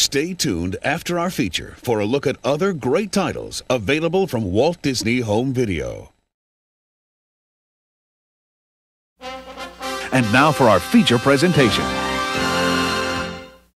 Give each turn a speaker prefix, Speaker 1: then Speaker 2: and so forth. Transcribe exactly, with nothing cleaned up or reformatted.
Speaker 1: Stay tuned after our feature for a look at other great titles available from Walt Disney Home Video. And now for our feature presentation.